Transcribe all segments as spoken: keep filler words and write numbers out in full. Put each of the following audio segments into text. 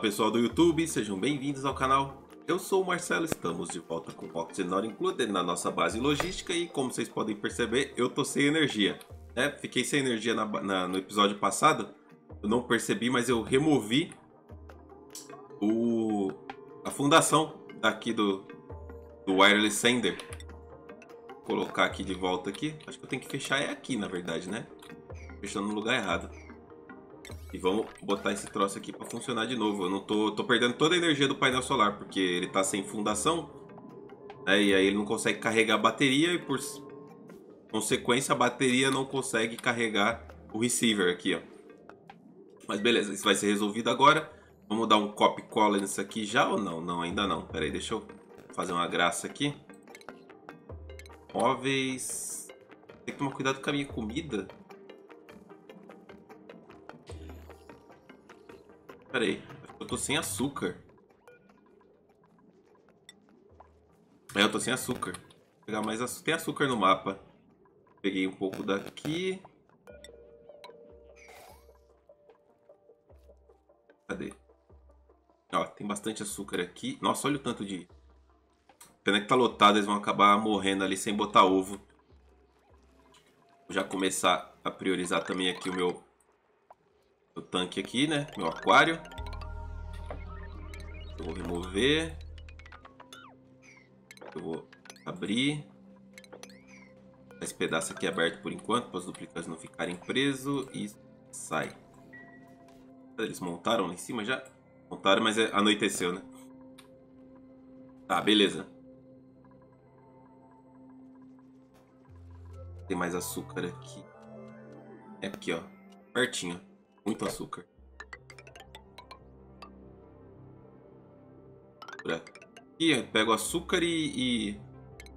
pessoal do YouTube, sejam bem-vindos ao canal. Eu sou o Marcelo, estamos de volta com o Oxygen Included na nossa base logística e como vocês podem perceber, eu tô sem energia. É, fiquei sem energia na, na, no episódio passado, eu não percebi, mas eu removi o, a fundação daqui do, do Wireless Sender. Vou colocar aqui de volta aqui, acho que eu tenho que fechar é aqui na verdade, né? Fechando no lugar errado. E vamos botar esse troço aqui para funcionar de novo. Eu não tô, tô perdendo toda a energia do painel solar, porque ele tá sem fundação, né? E aí ele não consegue carregar a bateria e por consequência a bateria não consegue carregar o receiver aqui, ó. Mas beleza, isso vai ser resolvido agora. Vamos dar um copy cola nisso aqui já ou não? Não, ainda não. Pera aí, deixa eu fazer uma graça aqui. Móveis. Tem que tomar cuidado com a minha comida. Pera aí, eu tô sem açúcar. É, eu tô sem açúcar. Vou pegar mais açúcar. Tem açúcar no mapa. Peguei um pouco daqui. Cadê? Ó, tem bastante açúcar aqui. Nossa, olha o tanto de... Pena que tá lotado, eles vão acabar morrendo ali sem botar ovo. Vou já começar a priorizar também aqui o meu... o tanque aqui, né? Meu aquário. Eu vou remover. Eu vou abrir. Esse pedaço aqui é aberto por enquanto, para os duplicantes não ficarem presos. E sai. Eles montaram lá em cima já? Montaram, mas anoiteceu, né? Tá, beleza. Tem mais açúcar aqui. É aqui, ó. Pertinho. Muito açúcar. Por aqui, eu pego açúcar e, e...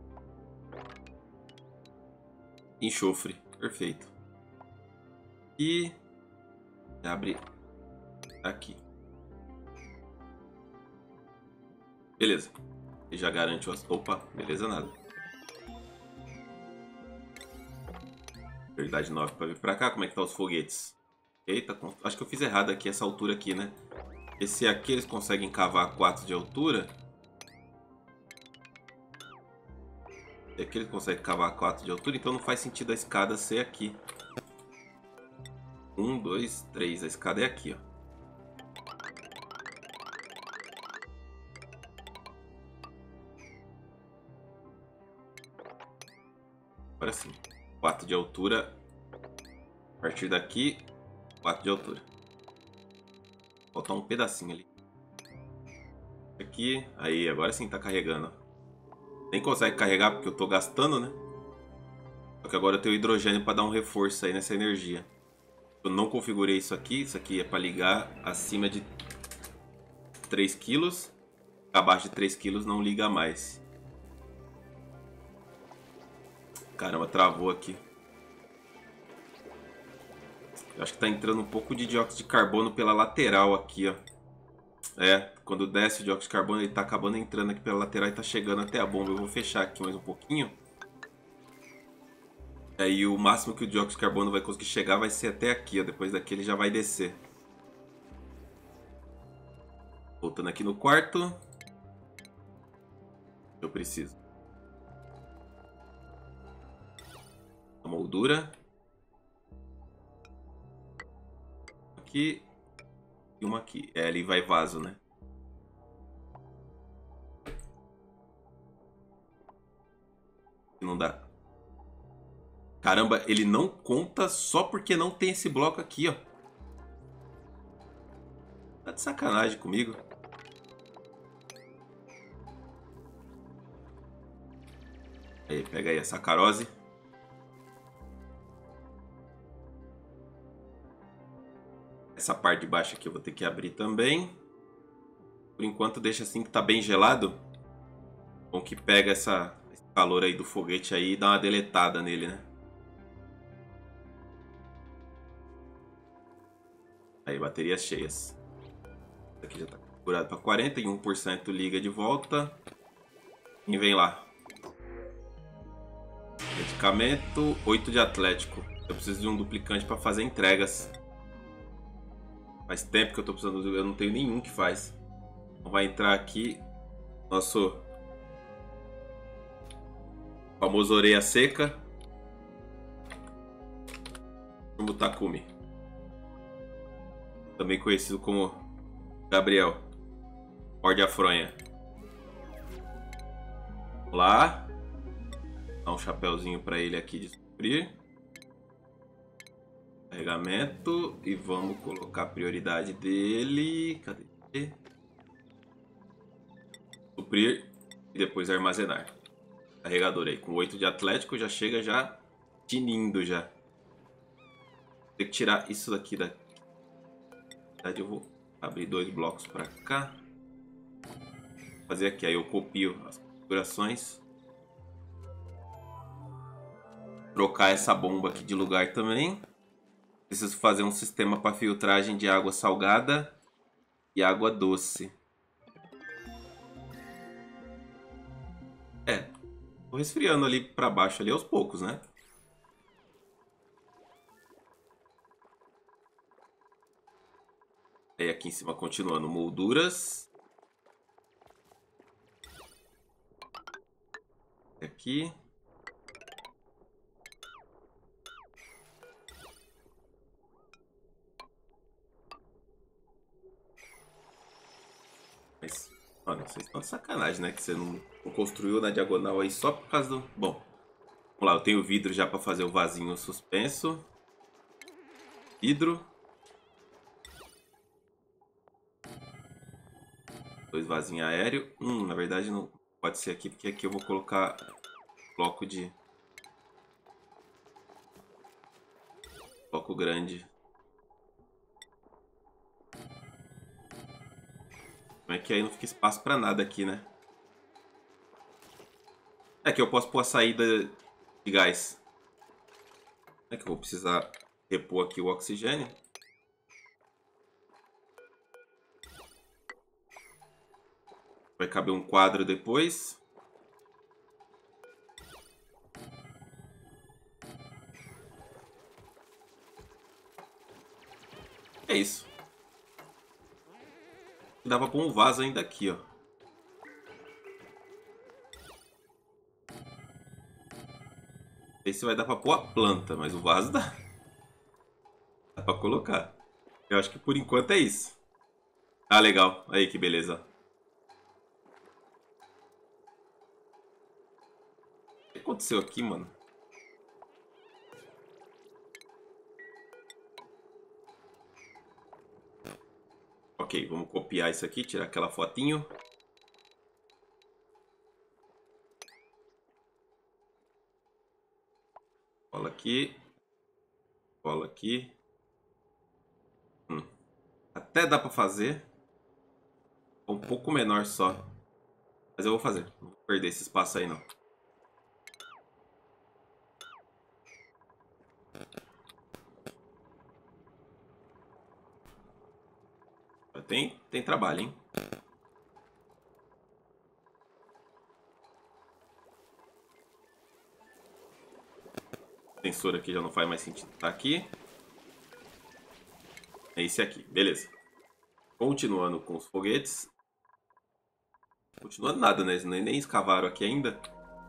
enxofre. Perfeito. E... abre aqui. Beleza. E já garante o... Opa, beleza nada. Prioridade nove para vir pra cá. Como é que tá os foguetes? Eita, acho que eu fiz errado aqui essa altura aqui, né? Esse aqui eles conseguem cavar quatro de altura. Esse aqui eles conseguem cavar quatro de altura, então não faz sentido a escada ser aqui. Um, dois, três. A escada é aqui, ó. Agora sim. quatro de altura. A partir daqui, quatro de altura. Falta um pedacinho ali. Aqui. Aí, agora sim tá carregando. Nem consegue carregar porque eu tô gastando, né? Só que agora eu tenho hidrogênio para dar um reforço aí nessa energia. Eu não configurei isso aqui. Isso aqui é para ligar acima de três quilos. Abaixo de três quilos não liga mais. Caramba, travou aqui. Eu acho que tá entrando um pouco de dióxido de carbono pela lateral aqui, ó. É, quando desce o dióxido de carbono ele tá acabando entrando aqui pela lateral e tá chegando até a bomba. Eu vou fechar aqui mais um pouquinho. Aí o máximo que o dióxido de carbono vai conseguir chegar vai ser até aqui, ó. Depois daqui ele já vai descer. Voltando aqui no quarto. Eu preciso. A moldura. Aqui. E uma aqui. É, ali vai vaso, né? Não dá. Caramba, ele não conta só porque não tem esse bloco aqui, ó. Tá de sacanagem comigo. Aí, pega aí a sacarose. Essa parte de baixo aqui eu vou ter que abrir também. Por enquanto deixa assim que tá bem gelado. Bom que pega essa, esse calor aí do foguete aí e dá uma deletada nele, né? Aí, baterias cheias. Isso aqui já tá configurado para quarenta e um por cento liga de volta. E vem lá. Medicamento, oito de atlético. Eu preciso de um duplicante para fazer entregas. Faz tempo que eu tô precisando, eu não tenho nenhum que faz. Então vai entrar aqui nosso famoso orelha seca. Como Takumi. Também conhecido como Gabriel. Morde a fronha. Vamos lá. Dá um chapéuzinho para ele aqui de suprir. Carregamento. E vamos colocar a prioridade dele. Cadê? Suprir. E depois armazenar. Carregador aí. Com oito de atlético já chega já tinindo já. Tem que tirar isso daqui da... Eu vou abrir dois blocos para cá. Fazer aqui. Aí eu copio as configurações. Trocar essa bomba aqui de lugar também. Preciso fazer um sistema para filtragem de água salgada e água doce. É, tô resfriando ali para baixo ali aos poucos, né? Aí aqui em cima continuando molduras. Aqui. Mas, mano, vocês estão de sacanagem, né? Que você não, não construiu na diagonal aí só por causa do... Bom, vamos lá, eu tenho vidro já para fazer o vasinho suspenso. Vidro. Dois vasinhos aéreos. Hum, na verdade não pode ser aqui, porque aqui eu vou colocar bloco de... Bloco grande. Como é que aí não fica espaço pra nada aqui, né? É que eu posso pôr a saída de gás. É que eu vou precisar repor aqui o oxigênio. Vai caber um quadro depois. É isso. Dá pra pôr um vaso ainda aqui, ó. Não sei se vai dar pra pôr a planta, mas o vaso dá. Dá pra colocar. Eu acho que por enquanto é isso. Ah, legal. Aí, que beleza. O que aconteceu aqui, mano? Ok, vamos copiar isso aqui, tirar aquela fotinho. Cola aqui. Cola aqui. Hum. Até dá pra fazer. Um pouco menor só. Mas eu vou fazer. Não vou perder esse espaço aí, não. Tem, tem trabalho, hein? O sensor aqui já não faz mais sentido estar aqui. É esse aqui, beleza. Continuando com os foguetes. Continuando nada, né? Eles nem escavaram aqui ainda.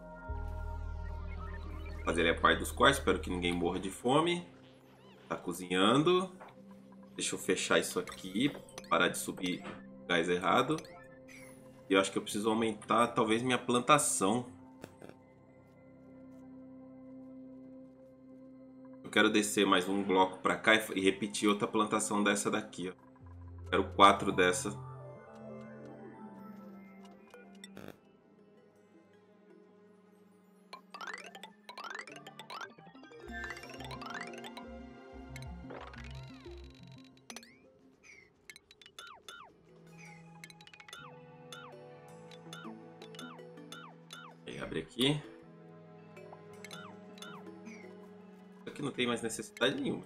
Fazer a parte dos cortes, espero que ninguém morra de fome. Tá cozinhando. Deixa eu fechar isso aqui. Parar de subir gás errado. E eu acho que eu preciso aumentar talvez minha plantação. Eu quero descer mais um bloco para cá e repetir outra plantação dessa daqui, ó. Quero quatro dessa. Aí, abre aqui. Aqui não tem mais necessidade nenhuma.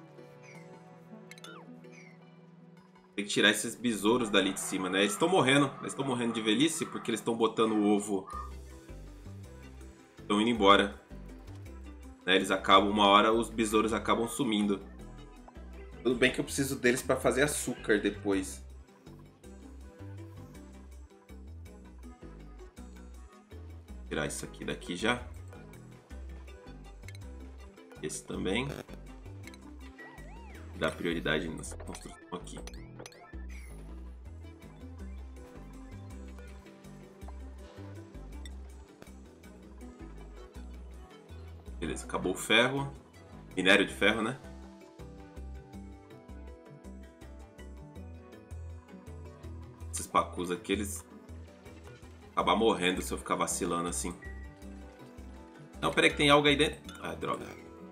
Tem que tirar esses besouros dali de cima, né? Eles estão morrendo. Eles estão morrendo de velhice porque eles estão botando o ovo. Estão indo embora. Né? Eles acabam, uma hora os besouros acabam sumindo. Tudo bem que eu preciso deles para fazer açúcar depois. Vou tirar isso aqui daqui já. Esse também. Dá prioridade nessa construção aqui. Beleza, acabou o ferro. Minério de ferro, né? Esses pacus aqui, eles acabar morrendo se eu ficar vacilando assim. Não, peraí que tem algo aí dentro. Ah, droga.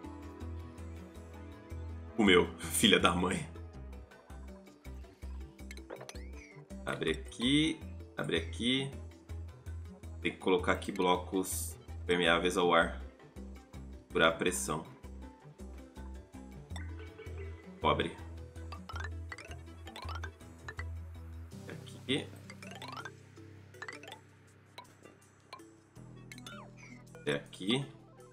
Comeu, filha da mãe. Abre aqui. Abre aqui. Tem que colocar aqui blocos permeáveis ao ar. Segurar a pressão. Cobre. Aqui. Até aqui.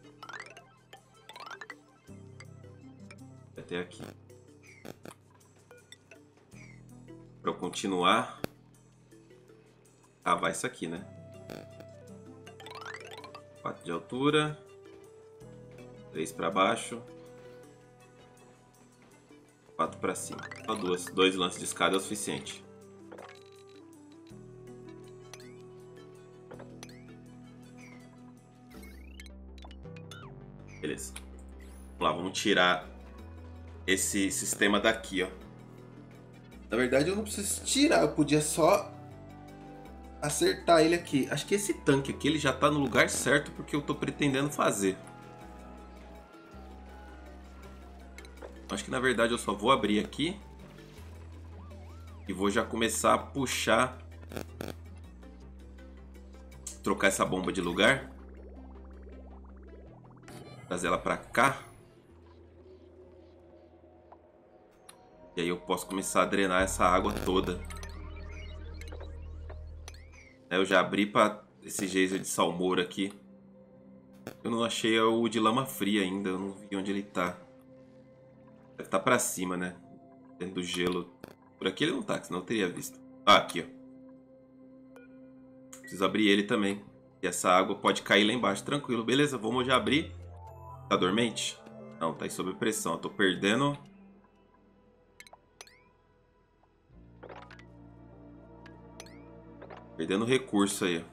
Até aqui. Para eu continuar. Ah, vai isso aqui, né? quatro de altura. três para baixo. quatro para cima. Só duas, dois lances de escada é o suficiente. Beleza. Vamos lá, vamos tirar esse sistema daqui, ó. Na verdade eu não preciso tirar, eu podia só acertar ele aqui. Acho que esse tanque aqui ele já tá no lugar certo porque eu tô pretendendo fazer. Acho que na verdade eu só vou abrir aqui e vou já começar a puxar, trocar essa bomba de lugar, trazer ela pra cá. E aí eu posso começar a drenar essa água toda. Eu já abri para esse geyser de salmoura aqui. Eu não achei o de lama fria ainda, eu não vi onde ele tá. Deve estar pra cima, né? Dentro do gelo. Por aqui ele não tá, senão eu teria visto. Ah, aqui, ó. Preciso abrir ele também. E essa água pode cair lá embaixo. Tranquilo, beleza, vamos já abrir. Tá dormente? Não, tá aí sob pressão. Eu tô perdendo... Perdendo recurso aí.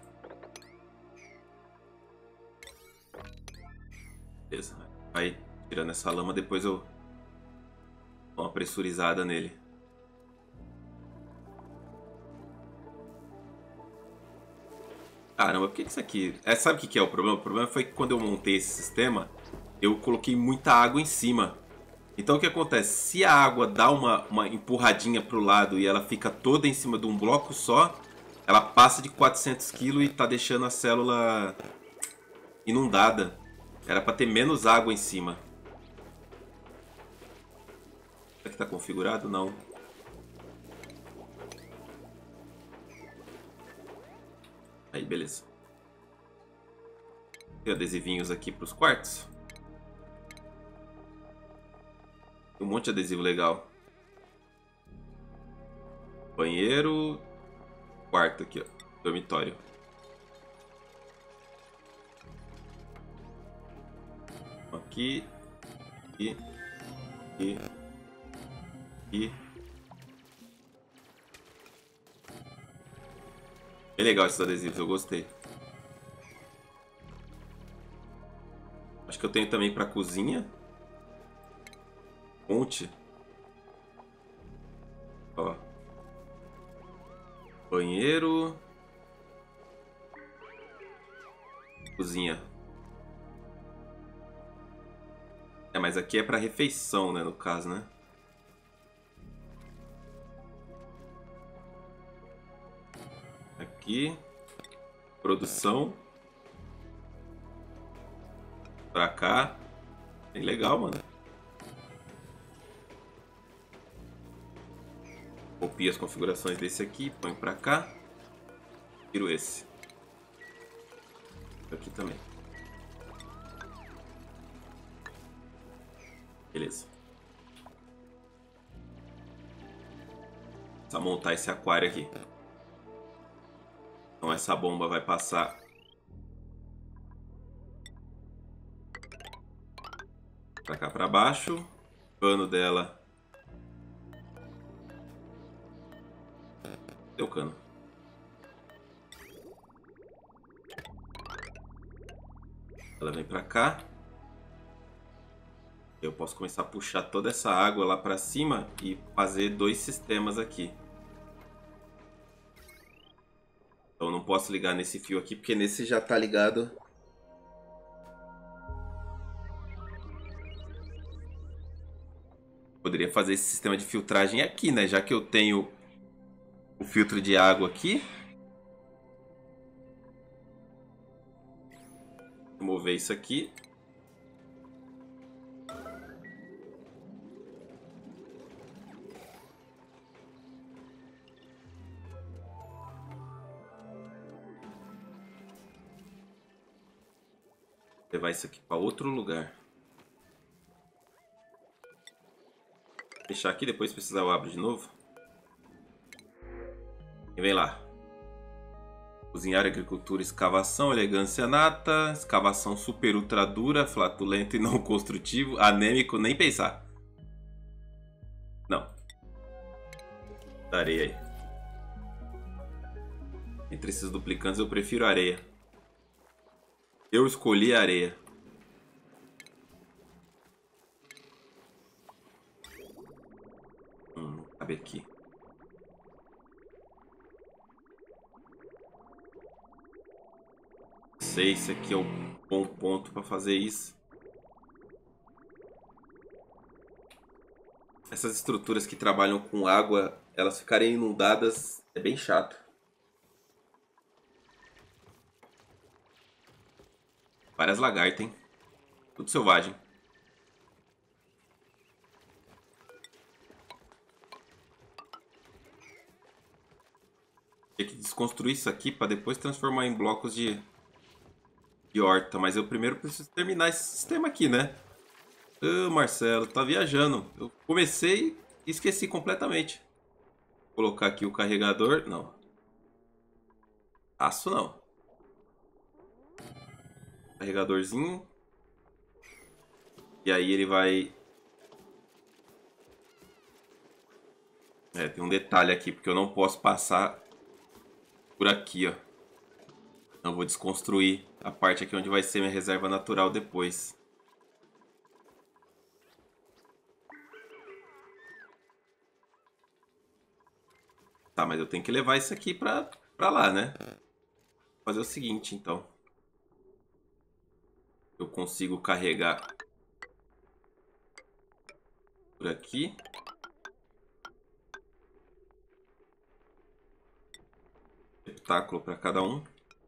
Beleza. Vai tirando essa lama, depois eu dou uma pressurizada nele. Caramba, por que isso aqui... É, sabe o que é o problema? O problema foi que quando eu montei esse sistema, eu coloquei muita água em cima. Então o que acontece? Se a água dá uma, uma empurradinha pro lado e ela fica toda em cima de um bloco só, ela passa de quatrocentos quilos e tá deixando a célula inundada. Era para ter menos água em cima. Será que tá configurado? Não. Aí, beleza. Tem adesivinhos aqui para os quartos. Tem um monte de adesivo legal. Banheiro. Quarto aqui, ó. Dormitório. Aqui. Aqui. Aqui. Aqui. Bem legal esses adesivos, eu gostei. Acho que eu tenho também para cozinha. Monte. Ó. Banheiro. Cozinha. É, mas aqui é para refeição, né, no caso, né? Aqui. Produção. Pra cá. Bem legal, mano. Copio as configurações desse aqui, ponho pra cá. Tiro esse. Aqui também. Beleza. Precisa montar esse aquário aqui. Então essa bomba vai passar pra cá pra baixo. O cano dela. Deu cano. Ela vem pra cá. Eu posso começar a puxar toda essa água lá pra cima e fazer dois sistemas aqui. Então eu não posso ligar nesse fio aqui, porque nesse já tá ligado. Poderia fazer esse sistema de filtragem aqui, né? Já que eu tenho o filtro de água aqui. Vou mover isso aqui. Levar isso aqui para outro lugar. Fechar aqui, depois se precisar eu abro de novo. E vem lá. Cozinhar, agricultura, escavação, elegância nata, escavação super ultra dura, flatulento e não construtivo, anêmico, nem pensar. Não. Da areia aí. Entre esses duplicantes eu prefiro areia. Eu escolhi a areia. Hum, não cabe aqui. Não sei se aqui é o bom ponto para fazer isso. Essas estruturas que trabalham com água, elas ficarem inundadas, é bem chato. Várias lagartas, hein? Tudo selvagem. Tem que desconstruir isso aqui para depois transformar em blocos de, de horta. Mas eu primeiro preciso terminar esse sistema aqui, né? Ô, Marcelo, tá viajando. Eu comecei e esqueci completamente. Vou colocar aqui o carregador. Não. Aço não. Carregadorzinho. E aí ele vai... É, tem um detalhe aqui, porque eu não posso passar por aqui, ó. Então eu vou desconstruir a parte aqui onde vai ser minha reserva natural depois. Tá, mas eu tenho que levar isso aqui pra, pra lá, né? Vou fazer o seguinte, então. Eu consigo carregar por aqui. Receptáculo para cada um.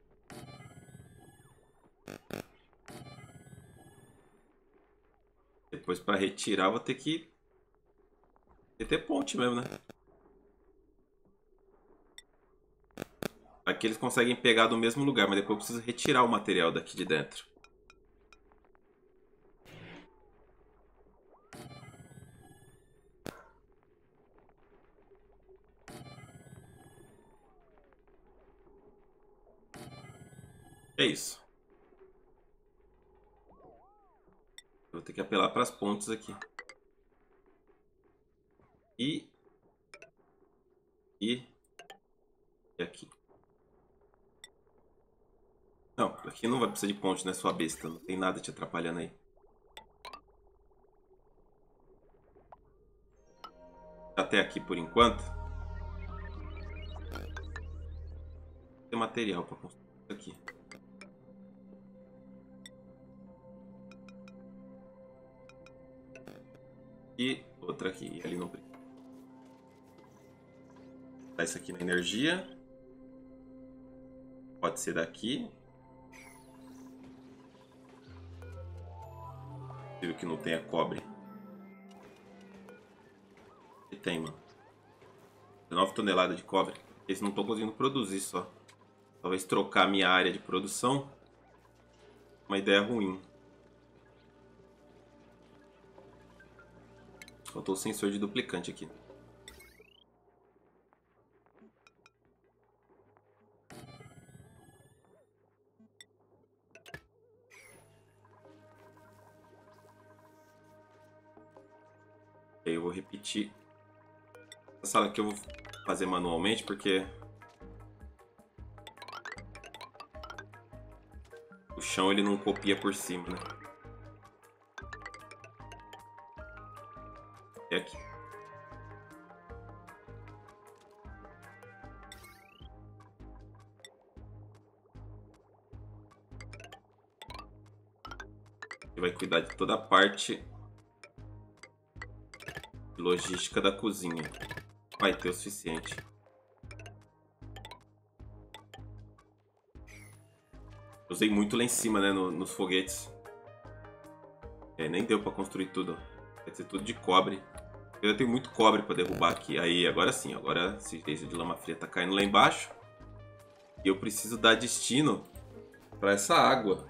Depois para retirar vou ter que ter ponte mesmo, né? Aqui eles conseguem pegar do mesmo lugar, mas depois eu preciso retirar o material daqui de dentro. É isso. Vou ter que apelar para as pontes aqui. E... E... E aqui. Não, aqui não vai precisar de ponte, né, sua besta? Não tem nada te atrapalhando aí. Até aqui por enquanto. Tem material para construir aqui. E outra aqui. E ali não precisa. Tá isso aqui na energia. Pode ser daqui. Possível que não tenha cobre. E tem, mano. nove toneladas de cobre. Eles não estão conseguindo produzir só. Talvez trocar minha área de produção. Uma ideia ruim. Faltou o sensor de duplicante aqui. Aí eu vou repetir. Essa sala aqui eu vou fazer manualmente, porque o chão ele não copia por cima, né? É aqui. Ele vai cuidar de toda a parte de logística da cozinha. Vai ter o suficiente. Usei muito lá em cima, né, no, nos foguetes. É, nem deu pra construir tudo. Vai ser tudo de cobre. Eu tenho muito cobre pra derrubar aqui. Aí, agora sim. Agora esse geyser de lama fria tá caindo lá embaixo. E eu preciso dar destino pra essa água.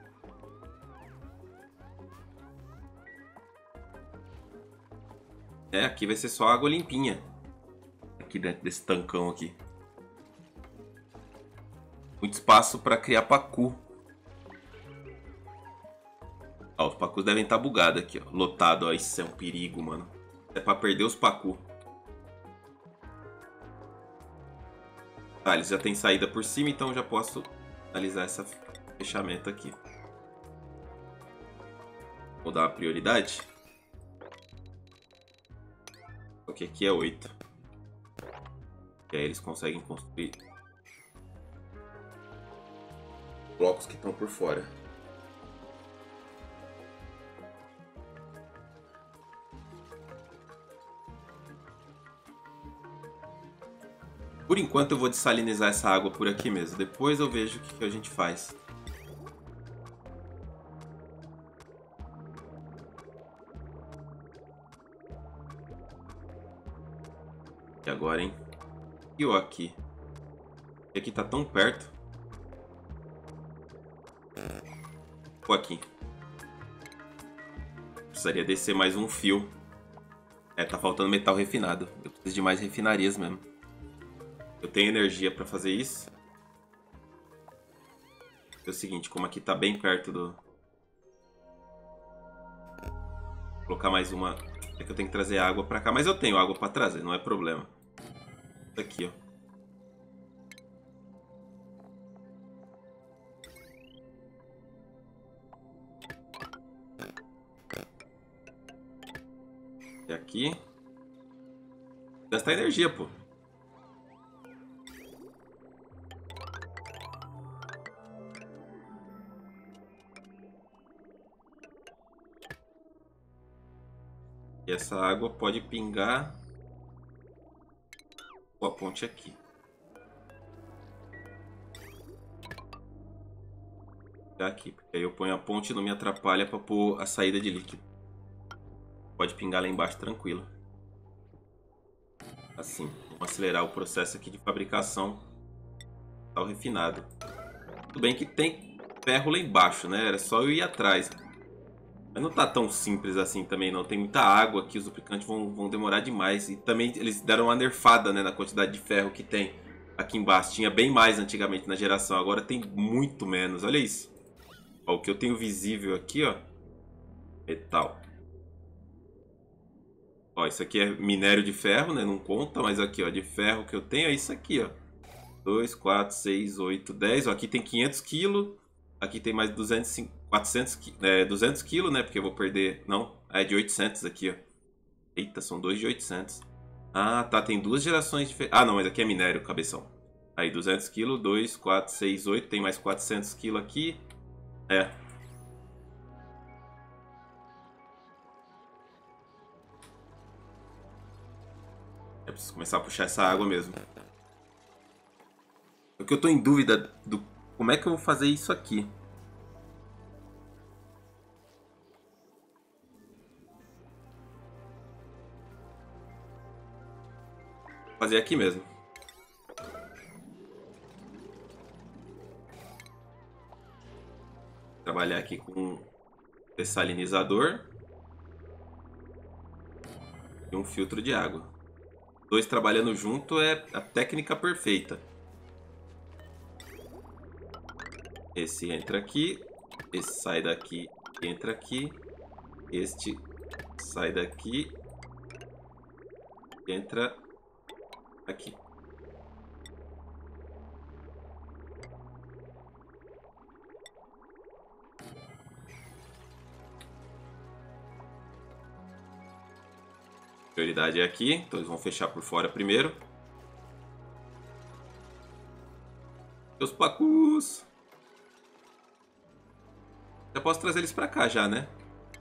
É, aqui vai ser só água limpinha. Aqui dentro desse tancão aqui. Muito espaço para criar pacu. Ó, os pacus devem estar bugados aqui, ó. Lotado, ó. Isso é um perigo, mano. É para perder os pacu. Tá, eles já têm saída por cima, então já posso analisar esse fechamento aqui. Vou dar uma prioridade. Porque aqui é oito. E aí eles conseguem construir blocos que estão por fora. Por enquanto eu vou dessalinizar essa água por aqui mesmo. Depois eu vejo o que, que a gente faz. E agora, hein? E eu aqui. E aqui tá tão perto. Vou aqui. Precisaria descer mais um fio. É, tá faltando metal refinado. Eu preciso de mais refinarias mesmo. Eu tenho energia pra fazer isso. É o seguinte, como aqui tá bem perto do... Vou colocar mais uma... É que eu tenho que trazer água pra cá. Mas eu tenho água pra trazer, não é problema. Isso aqui, ó. E aqui. Gastar energia, pô. E essa água pode pingar com a ponte aqui. Aqui, porque aí eu ponho a ponte e não me atrapalha para pôr a saída de líquido. Pode pingar lá embaixo tranquilo. Assim, vamos acelerar o processo aqui de fabricação do refinado. Tudo bem que tem ferro lá embaixo, né? Era só eu ir atrás. Mas não tá tão simples assim também não. Tem muita água aqui, os duplicantes vão, vão demorar demais. E também eles deram uma nerfada, né, na quantidade de ferro que tem aqui embaixo. Tinha bem mais antigamente na geração, agora tem muito menos. Olha isso. Ó, o que eu tenho visível aqui, ó, metal. Ó, isso aqui é minério de ferro, né? Não conta, mas aqui, ó, de ferro que eu tenho é isso aqui, ó. dois, quatro, seis, oito, dez. Ó, aqui tem quinhentos quilos. Aqui tem mais duzentos, quatrocentos, é, duzentos quilos, né? Porque eu vou perder... Não, é de oitocentos aqui, ó. Eita, são dois de oitocentos. Ah, tá, tem duas gerações de... Ah, não, mas aqui é minério, cabeção. Aí, duzentos quilos, dois, quatro, seis, oito. Tem mais quatrocentos quilos aqui. É. Eu preciso começar a puxar essa água mesmo. O que eu tô em dúvida do como é que eu vou fazer isso aqui. Vou fazer aqui mesmo. Trabalhar aqui com um dessalinizador e um filtro de água. Dois trabalhando junto é a técnica perfeita. Esse entra aqui, esse sai daqui, entra aqui, este sai daqui entra aqui. Prioridade é aqui, então eles vão fechar por fora primeiro. Meus pacus! Já posso trazer eles pra cá já, né?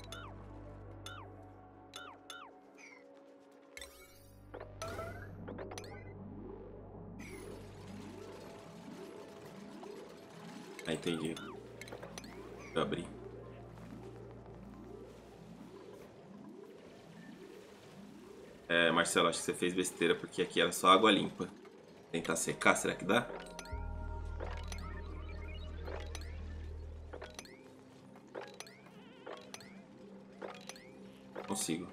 Ah, entendi. Deixa eu abrir. É, Marcelo, acho que você fez besteira, porque aqui era só água limpa. Tentar secar, será que dá? Consigo.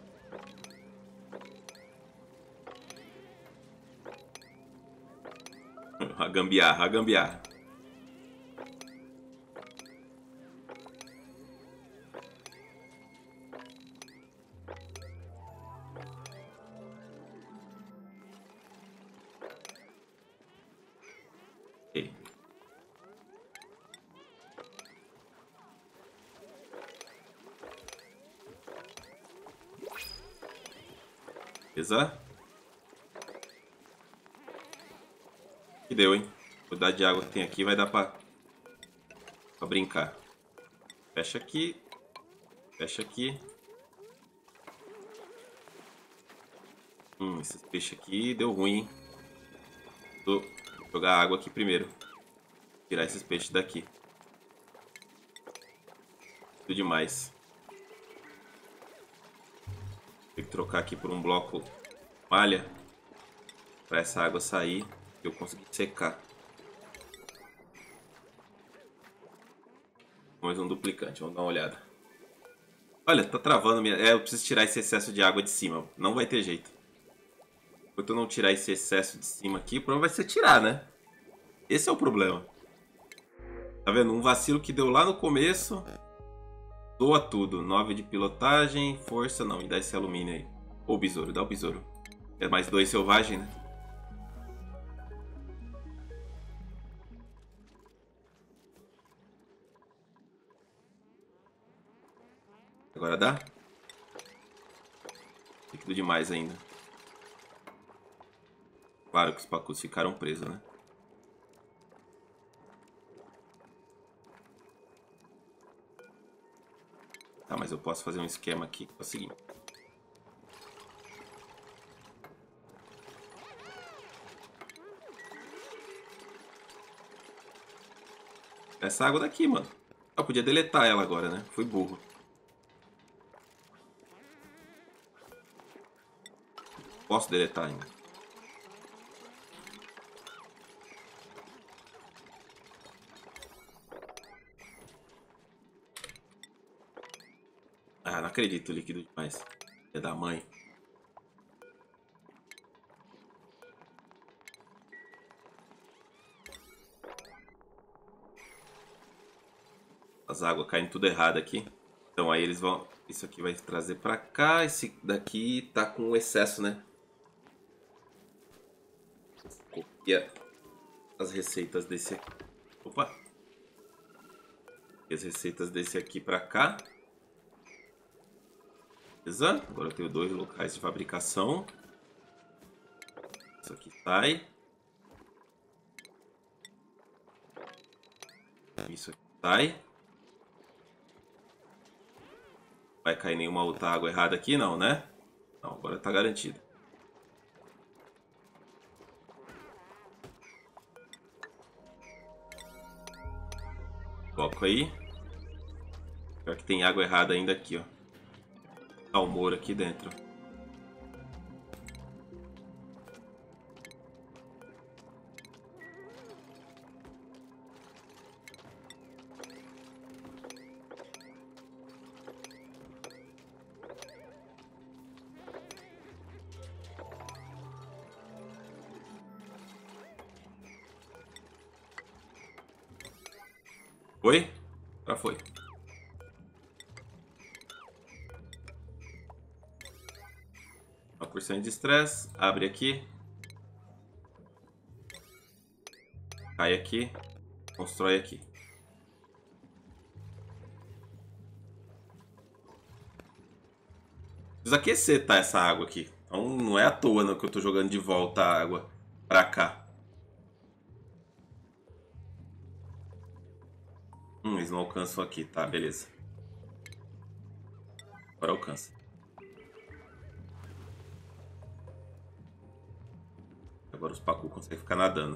A gambiarra, a gambiarra. Ok. Beleza? Que deu, hein? A quantidade de água que tem aqui vai dar pra, pra brincar. Fecha aqui. Fecha aqui. Hum, esses peixes aqui deu ruim, hein? Vou jogar água aqui primeiro. Tirar esses peixes daqui. Tudo demais. Tem que trocar aqui por um bloco malha para essa água sair e eu conseguir secar. Mais um duplicante, vamos dar uma olhada. Olha, tá travando minha... É, eu preciso tirar esse excesso de água de cima. Não vai ter jeito. Enquanto eu não tirar esse excesso de cima aqui, o problema vai ser tirar, né? Esse é o problema. Tá vendo? Um vacilo que deu lá no começo. Doa tudo. nove de pilotagem. Força, não. Me dá esse alumínio aí. Ô, besouro, dá o besouro. É mais dois selvagem, né? Agora dá? Líquido demais ainda. Claro que os pacus ficaram presos, né? Tá, mas eu posso fazer um esquema aqui que é o seguinte. Essa água daqui, mano. Eu podia deletar ela agora, né? Fui burro. Posso deletar ainda. Ah, não acredito, líquido demais. É da mãe. As águas caem tudo errado aqui. Então aí eles vão... Isso aqui vai trazer pra cá. Esse daqui tá com excesso, né? Copia as receitas desse aqui. Opa! As receitas desse aqui pra cá. Beleza? Agora eu tenho dois locais de fabricação. Isso aqui sai. Isso aqui sai. Vai cair nenhuma outra água errada aqui, não, né? Não, agora tá garantido. Coloco aí. Pior que tem água errada ainda aqui, ó. Salmoura aqui dentro. Foi? Já foi. nove por cento de estresse. Abre aqui. Cai aqui. Constrói aqui. Precisa aquecer, tá? Essa água aqui. Então não é à toa não, que eu tô jogando de volta a água pra cá. Hum, eles não alcançam aqui. Tá, beleza. Agora alcança. Agora os pacu conseguem ficar nadando.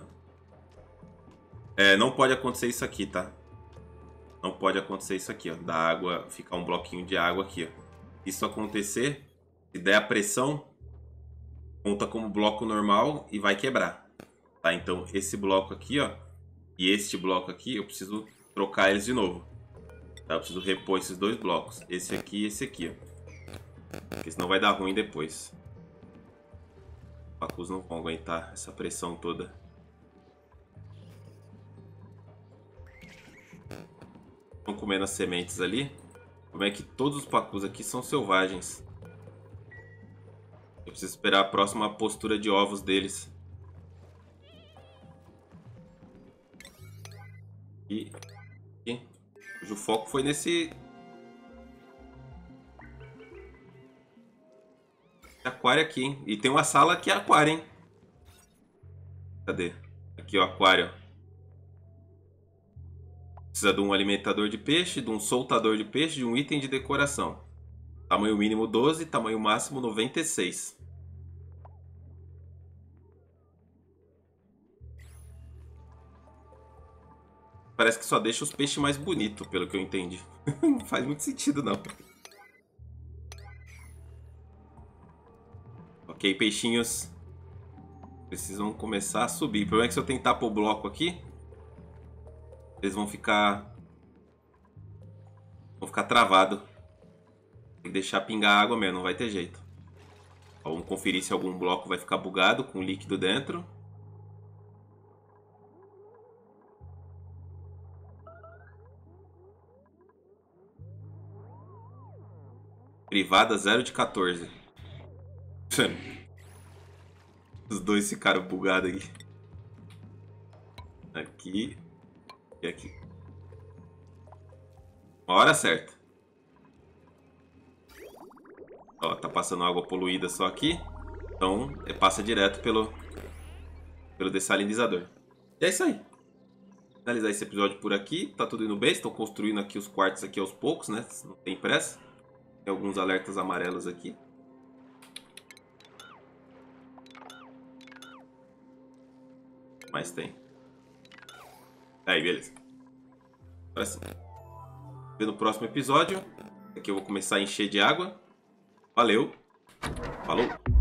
É, não pode acontecer isso aqui, tá? Não pode acontecer isso aqui, ó. Da água, ficar um bloquinho de água aqui, ó. Isso acontecer, se der a pressão, conta como bloco normal e vai quebrar. Tá? Então esse bloco aqui, ó, e este bloco aqui, eu preciso trocar eles de novo. Tá? Eu preciso repor esses dois blocos. Esse aqui e esse aqui, ó. Porque senão vai dar ruim depois. Os pacus não vão aguentar essa pressão toda. Estão comendo as sementes ali. Como é que todos os pacus aqui são selvagens. Eu preciso esperar a próxima postura de ovos deles. E, e o foco foi nesse aquário aqui, hein? E tem uma sala que é aquário, hein? Cadê? Aqui, ó, aquário. Precisa de um alimentador de peixe, de um soltador de peixe, de um item de decoração. Tamanho mínimo doze, tamanho máximo noventa e seis. Parece que só deixa os peixes mais bonitos, pelo que eu entendi. Não faz muito sentido, não. Ok, peixinhos. Precisam começar a subir. O problema é que se eu tentar pôr o bloco aqui, eles vão ficar... Vão ficar travados. Tem que deixar pingar água mesmo, não vai ter jeito. Ó, vamos conferir se algum bloco vai ficar bugado com líquido dentro. Privada zero de quatorze. Os dois ficaram bugados aqui. Aqui e aqui. Uma hora certa. Ó, tá passando água poluída só aqui. Então, passa direto pelo, pelo dessalinizador. E é isso aí. Finalizar esse episódio por aqui. Tá tudo indo bem. Estão construindo aqui os quartos aqui aos poucos, né? Não tem pressa. Tem alguns alertas amarelos aqui. Mas tem. Aí, beleza. Agora sim. No próximo episódio. Aqui eu vou começar a encher de água. Valeu. Falou.